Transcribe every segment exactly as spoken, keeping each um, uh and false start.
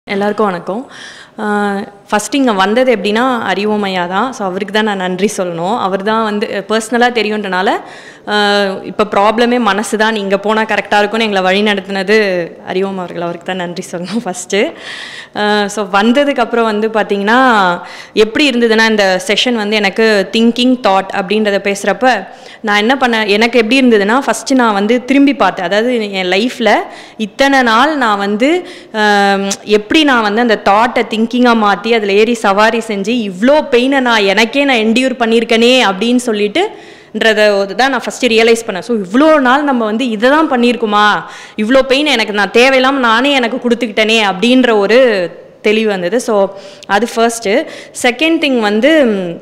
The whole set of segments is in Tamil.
எல்லாருக்கும் வணக்கம். ஃபஸ்ட் இங்கே வந்தது எப்படின்னா அறிவோம் ஐயா தான். ஸோ அவருக்கு தான் நான் நன்றி சொல்லணும். அவர் தான் வந்து பர்சனலாக தெரியுன்றனால இப்போ ப்ராப்ளமே மனசு தான், நீங்கள் போனால் கரெக்டாக இருக்கும்னு எங்களை வழி நடத்தினது அறிவோம் அவர்கள். அவருக்கு தான் நன்றி சொல்லணும் ஃபஸ்ட்டு. ஸோ வந்ததுக்கப்புறம் வந்து பார்த்திங்கன்னா எப்படி இருந்ததுன்னா, இந்த செஷன் வந்து எனக்கு திங்கிங் தாட் அப்படின்றத பேசுகிறப்ப நான் என்ன பண்ணேன், எனக்கு எப்படி இருந்ததுன்னா ஃபஸ்ட்டு நான் வந்து திரும்பி பார்த்தேன். அதாவது என் லைஃப்பில் இத்தனை நாள் நான் வந்து எப்படி நான் வந்து அந்த தாட்டை திங்கிங்காக மாற்றி அதில் ஏறி சவாரி செஞ்சு இவ்வளோ பெயினை நான் எனக்கே நான் என்டியூர் பண்ணியிருக்கனே அப்படின்னு சொல்லிட்டு ன்றதை தான் நான் ஃபஸ்ட்டு ரியலைஸ் பண்ணேன். ஸோ இவ்வளோ நாள் நம்ம வந்து இதை தான் பண்ணியிருக்குமா, இவ்வளோ பெயின் எனக்கு நான் தேவையில்லாமல் நானே எனக்கு கொடுத்துக்கிட்டேனே அப்படின்ற ஒரு தெளிவு வந்தது. ஸோ அது ஃபர்ஸ்ட்டு. செகண்ட் திங் வந்து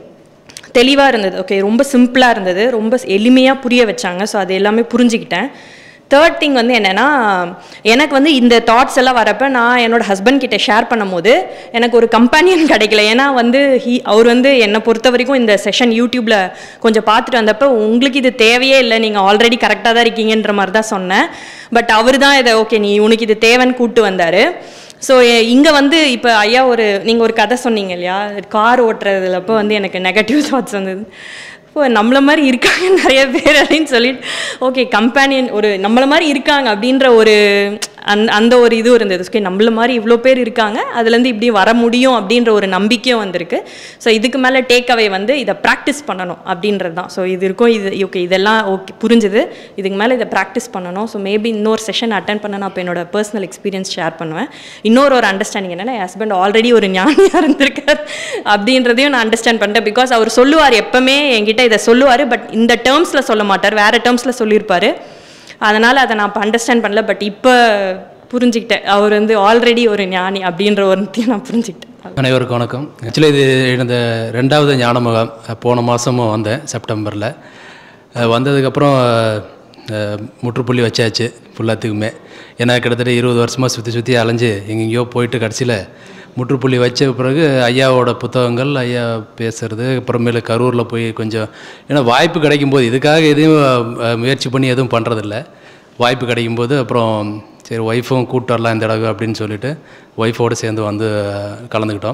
தெளிவாக இருந்தது. ஓகே, ரொம்ப சிம்பிளாக இருந்தது, ரொம்ப எளிமையாக புரிய வச்சாங்க. ஸோ அது எல்லாமே புரிஞ்சுக்கிட்டேன். தேர்ட் திங் வந்து என்னென்னா, எனக்கு வந்து இந்த தாட்ஸ் எல்லாம் வரப்போ நான் என்னோடய ஹஸ்பண்ட் கிட்டே ஷேர் பண்ணும் போது எனக்கு ஒரு கம்பேனியன் கிடைக்கல. ஏன்னா வந்து ஹீ அவர் வந்து என்னை பொறுத்த வரைக்கும் இந்த செஷன் யூடியூப்பில் கொஞ்சம் பார்த்துட்டு வந்தப்போ உங்களுக்கு இது தேவையே இல்லை, நீங்கள் ஆல்ரெடி கரெக்டாக தான் இருக்கீங்கன்ற மாதிரி தான் சொன்னேன். பட் அவர் தான் இதை ஓகே நீ உனக்கு இது தேவைன்னு கூப்பிட்டு வந்தார். ஸோ இங்கே வந்து இப்போ ஐயா ஒரு நீங்கள் ஒரு கதை சொன்னீங்க இல்லையா, கார் ஓட்டுறதுலப்போ வந்து எனக்கு நெகட்டிவ் தாட்ஸ் வந்தது. இப்போ நம்மளை மாதிரி இருக்காங்க நிறைய பேர் அப்படின்னு சொல்லிட்டு ஓகே கம்பேனியன் ஒரு நம்மளை மாதிரி இருக்காங்க அப்படின்ற ஒரு அந் அந்த ஒரு இதுவும் இருந்தது. ஓகே நம்மள மாதிரி இவ்வளோ பேர் இருக்காங்க, அதுலேருந்து இப்படி வர முடியும் அப்படின்ற ஒரு நம்பிக்கையும் வந்திருக்கு. ஸோ இதுக்கு மேலே டேக் அவே வந்து இதை ப்ராக்டிஸ் பண்ணணும் அப்படின்றது தான். ஸோ இது இருக்கும், இது ஓகே இதெல்லாம் ஓகே புரிஞ்சுது, இதுக்கு மேலே இதை ப்ராக்டிஸ் பண்ணணும். ஸோ மேபி இன்னொரு செஷன் அட்டன் பண்ண நான் இப்போ என்னோட பர்சனல் எக்ஸ்பீரியன்ஸ் ஷேர் பண்ணுவேன். இன்னொரு ஒரு அண்டர்ஸ்டாண்டிங் என்னென்னா, என் ஹஸ்பண்ட் ஆல்ரெடி ஒரு ஞானியாக இருந்திருக்கார் அப்படின்றதையும் நான் அண்டர்ஸ்டாண்ட் பண்ணிட்டேன். பிகாஸ் அவர் சொல்லுவார், எப்பவுமே என்கிட்ட இதை சொல்லுவார், பட் இந்த டேர்ம்ஸில் சொல்ல மாட்டார், வேறு டேர்ம்ஸில் சொல்லியிருப்பார். அதனால் அதை நான் இப்போ அண்டர்ஸ்டாண்ட் பண்ணல. பட் இப்போ புரிஞ்சுக்கிட்டேன், அவர் வந்து ஆல்ரெடி ஒரு ஞானி அப்படின்ற ஒருத்தையும் நான் புரிஞ்சுக்கிட்டேன். அனைவருக்கும் வணக்கம். ஆக்சுவலி இது இந்த ரெண்டாவது ஞான முகாம் போன மாதமும் வந்தேன், செப்டம்பரில். வந்ததுக்கப்புறம் முற்றுப்புள்ளி வச்சாச்சு ஃபுல்லாத்துக்குமே. ஏன்னா கிட்டத்தட்ட இருபது வருஷமாக சுற்றி சுற்றி அலைஞ்சு எங்கெங்கேயோ போயிட்டு கடைசியில் முற்றுப்புள்ளி வச்ச பிறகு ஐயாவோட புத்தகங்கள், ஐயா பேசுகிறது, அப்புறமேலு கரூரில் போய் கொஞ்சம் ஏன்னா வாய்ப்பு கிடைக்கும்போது, இதுக்காக எதையும் முயற்சி பண்ணி எதுவும் பண்ணுறதில்ல, வாய்ப்பு கிடைக்கும்போது அப்புறம் சரி ஒய்ஃபும் கூப்பிட்டு வரலாம் இந்த தடவை அப்படின்னு சொல்லிவிட்டு ஒய்ஃபோடு சேர்ந்து வந்து கலந்துக்கிட்டோம்.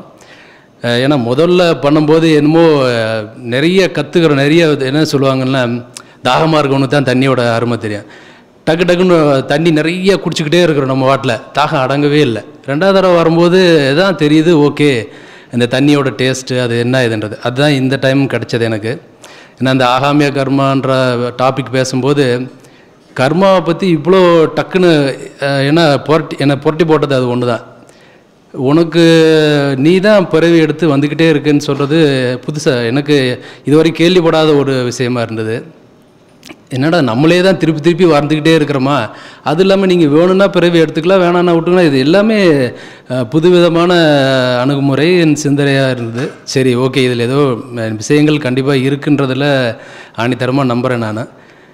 ஏன்னா முதல்ல பண்ணும்போது என்னமோ நிறைய கற்றுக்கிற நிறைய என்ன சொல்லுவாங்கன்னா, தாகமாக இருக்கவனு தான் தண்ணியோட அருமை தெரியும். டக்கு டக்குன்னு தண்ணி நிறைய குடிச்சிக்கிட்டே இருக்கிறோம், நம்ம வாட்டில் தாகம் அடங்கவே இல்லை. ரெண்டாவது தடவை வரும்போது தான் தெரியுது ஓகே இந்த தண்ணியோட டேஸ்ட்டு அது என்ன இதுன்றது. அதுதான் இந்த டைம் கிடச்சது எனக்கு. ஏன்னா அந்த ஆகாமிய கர்மான்ற டாபிக் பேசும்போது கர்மாவை பற்றி இவ்வளோ டக்குன்னு ஏன்னா புரட்டி என்னை புரட்டி போட்டது அது ஒன்று தான். உனக்கு நீ தான் பிறவி எடுத்து வந்துக்கிட்டே இருக்குன்னு சொல்கிறது புதுசாக எனக்கு இதுவரை கேள்விப்படாத ஒரு விஷயமா இருந்தது. என்னடா நம்மளே தான் திருப்பி திருப்பி வந்துக்கிட்டே இருக்கிறோமா, அது இல்லாமல் நீங்கள் வேணும்னா பிறவி எடுத்துக்கலாம், வேணான்னா விட்டுக்கலாம், இது எல்லாமே புதுவிதமான அணுகுமுறை என் சிந்தனையாக இருந்தது. சரி ஓகே இதில் ஏதோ விஷயங்கள் கண்டிப்பாக இருக்குன்றதில் ஆணித்தரமாக நம்புகிறேன் நான்.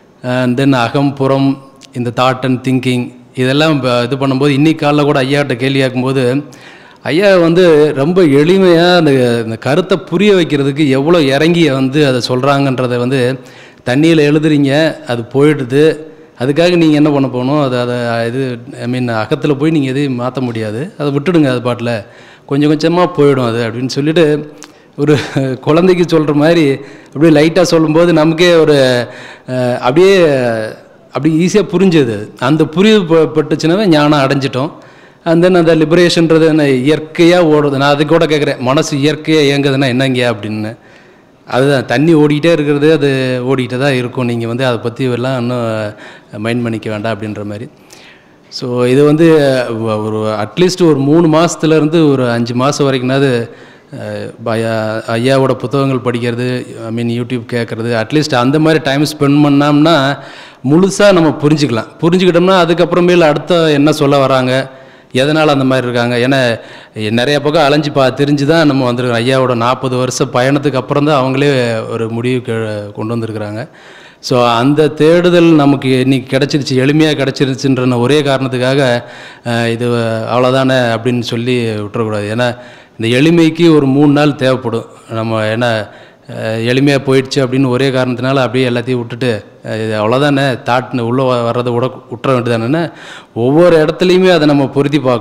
தென் அகம் புறம் இந்த தாட் அண்ட் திங்கிங் இதெல்லாம் இது பண்ணும்போது இன்றைக்கி காலையில் கூட ஐயாட்ட கேள்வி கேட்கும்போது ஐயா வந்து ரொம்ப எளிமையாக அந்த இந்த கருத்தை புரிய வைக்கிறதுக்கு எவ்வளோ இறங்கி வந்து அதை சொல்கிறாங்கன்றதை வந்து தண்ணியில் எழுதுறீங்க, அது போயிடுது, அதுக்காக நீங்கள் என்ன பண்ண போகணும், அது அதை இது ஐ மீன் அகத்தில் போய் நீங்கள் எதையும் மாற்ற முடியாது, அதை விட்டுடுங்க, அது பாட்டில் கொஞ்சம் கொஞ்சமாக போயிடும் அது அப்படின்னு சொல்லிவிட்டு ஒரு குழந்தைக்கு சொல்கிற மாதிரி அப்படியே லைட்டாக சொல்லும்போது நமக்கே ஒரு அப்படியே அப்படி ஈஸியாக புரிஞ்சது. அந்த புரிவு பட்டுச்சுனாவே ஞானம் அடைஞ்சிட்டோம். அண்ட் தென் அந்த லிபரேஷன்றது என்ன இயற்கையாக ஓடுது. நான் அது கூட கேட்குறேன், மனசு இயற்கையாக இயங்குதுன்னா என்னங்க அப்படின்னு. அதுதான் தண்ணி ஓடிக்கிட்டே இருக்கிறது, அது ஓடிக்கிட்டே தான் இருக்கும், நீங்கள் வந்து அதை பற்றி எல்லாம் இன்னும் மைண்ட் பண்ணிக்க வேண்டாம் அப்படின்ற மாதிரி. ஸோ இது வந்து ஒரு அட்லீஸ்ட் ஒரு மூணு மாதத்துலேருந்து ஒரு அஞ்சு மாதம் வரைக்கும்னாவது ஐயா ஐயாவோட புத்தகங்கள் படிக்கிறது, ஐ மீன் யூடியூப் கேட்குறது, அட்லீஸ்ட் அந்த மாதிரி டைம் ஸ்பெண்ட் பண்ணோம்னா முழுசாக நம்ம புரிஞ்சுக்கலாம். புரிஞ்சுக்கிட்டோம்னா அதுக்கப்புறமேல அடுத்த என்ன சொல்ல வராங்க, எதனால் அந்த மாதிரி இருக்காங்க. ஏன்னா நிறைய பக்கம் அலைஞ்சு பா தெரிஞ்சு தான் நம்ம வந்துருக்கோம். ஐயாவோட நாற்பது வருஷ பயணத்துக்கு அப்புறம் தான் அவங்களே ஒரு முடிவு கொண்டு வந்திருக்கிறாங்க. ஸோ அந்த தேடுதல் நமக்கு இன்றைக்கி கிடச்சிருச்சு, எளிமையாக கிடச்சிருச்சுன்ற ஒரே காரணத்துக்காக இது அவ்வளோதானே அப்படின்னு சொல்லி விட்டுறக்கூடாது. ஏன்னா இந்த எளிமைக்கு ஒரு மூணு நாள் தேவைப்படும். நம்ம ஏன்னா எளிமையாக போயிடுச்சு அப்படின்னு ஒரே காரணத்தினால அப்படியே எல்லாத்தையும் விட்டுட்டு இது அவ்வளோதானே தாட்னு உள்ளே வர்றதை விட விட்டுற வேண்டியதானே. ஒவ்வொரு இடத்துலையுமே அதை நம்ம பொருத்தி பார்க்கணும்.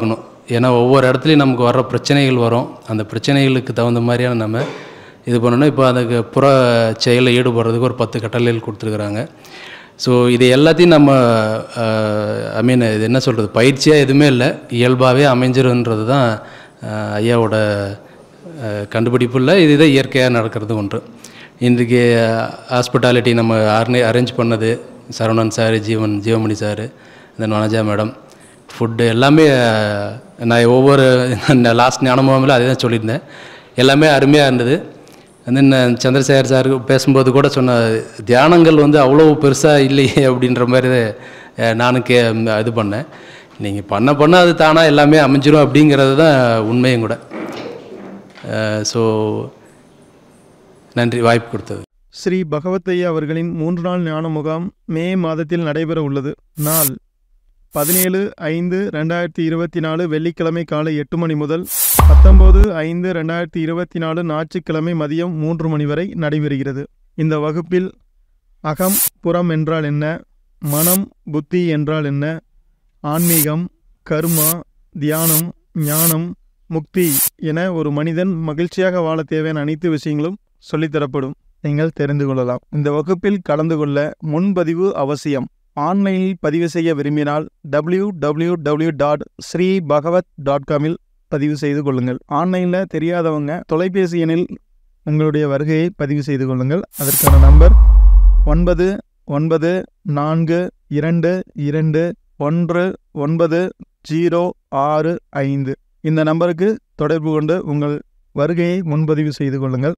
ஏன்னா ஒவ்வொரு இடத்துலையும் நமக்கு வர்ற பிரச்சனைகள் வரும். அந்த பிரச்சனைகளுக்கு தகுந்த மாதிரியான நம்ம இது பண்ணணும். இப்போ அதுக்கு புற செயலில் ஈடுபடுறதுக்கு ஒரு பத்து கட்டளைகள் கொடுத்துருக்குறாங்க. ஸோ இது எல்லாத்தையும் நம்ம ஐ மீன் இது என்ன சொல்கிறது, பயிற்சியாக எதுவுமே இல்லை, இயல்பாகவே அமைஞ்சிருன்றது தான் ஐயாவோட கண்டுபிடிப்பு. இல்லை, இதுதான் இயற்கையாக நடக்கிறது ஒன்று. இன்றைக்கு ஹாஸ்பிட்டாலிட்டி நம்ம ஆர்னே அரேஞ்ச் பண்ணது Saravanan sir, Jeevan Jeevamani sir, then Vanaja madam, food எல்லாமே நான் ஒவ்வொரு லாஸ்ட் ஞானமுகாமில் அதே தான் சொல்லியிருந்தேன். எல்லாமே அருமையாக இருந்தது. தென் சந்திரசேகர் சார் பேசும்போது கூட சொன்ன தியானங்கள் வந்து அவ்வளோ பெருசாக இல்லையே அப்படின்ற மாதிரி நானும் கே இது பண்ணேன். நீங்கள் பண்ண பண்ண அது தானாக எல்லாமே அமைஞ்சிரும் அப்படிங்கிறது தான் உண்மையும் கூட. ஸோ நன்றி வாய்ப்பு கொடுத்தது. ஸ்ரீ பகவத்தையா அவர்களின் மூன்று நாள் ஞான முகாம் மே மாதத்தில் நடைபெற உள்ளது. நாள் பதினேழு ஐந்து ரெண்டாயிரத்தி இருபத்தி நாலு வெள்ளிக்கிழமை காலை எட்டு மணி முதல் பத்தொம்போது ஐந்து ரெண்டாயிரத்தி இருபத்தி நாலு ஞாயிற்றுக்கிழமை மதியம் மூன்று மணி வரை நடைபெறுகிறது. இந்த வகுப்பில் அகம் புறம் என்றால் என்ன, மனம் புத்தி என்றால் என்ன, ஆன்மீகம், கர்மா, தியானம், ஞானம், முக்தி என ஒரு மனிதன் மகிழ்ச்சியாக வாழ தேவையான அனைத்து விஷயங்களும் சொல்லித்தரப்படும். நீங்கள் தெரிந்து கொள்ளலாம். இந்த வகுப்பில் கலந்து கொள்ள முன்பதிவு அவசியம். ஆன்லைனில் பதிவு செய்ய விரும்பினால் W W W dot Sri Bhagavat dot காமில் பதிவு செய்து கொள்ளுங்கள். ஆன்லைனில் தெரியாதவங்க தொலைபேசி எண்ணில் உங்களுடைய வருகையை பதிவு செய்து கொள்ளுங்கள். அதற்கான நம்பர் ஒன்பது ஒன்பது நான்கு இரண்டு இரண்டு ஒன்று ஒன்பது ஜீரோ ஆறு ஐந்து. இந்த நம்பருக்கு தொடர்பு கொண்டு உங்கள் வருகையை முன்பதிவு செய்து கொள்ளுங்கள்.